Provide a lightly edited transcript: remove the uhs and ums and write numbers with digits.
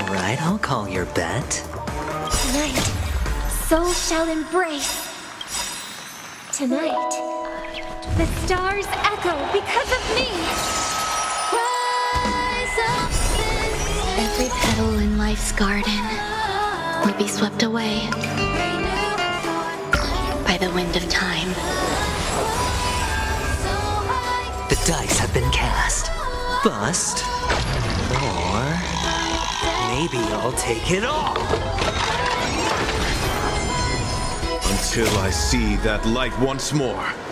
Alright, I'll call your bet. Tonight, soul shall embrace. Tonight, the stars echo because of me. Every petal in life's garden will be swept away by the wind of time. The dice have been cast. Bust. Or maybe I'll take it all. Until I see that light once more.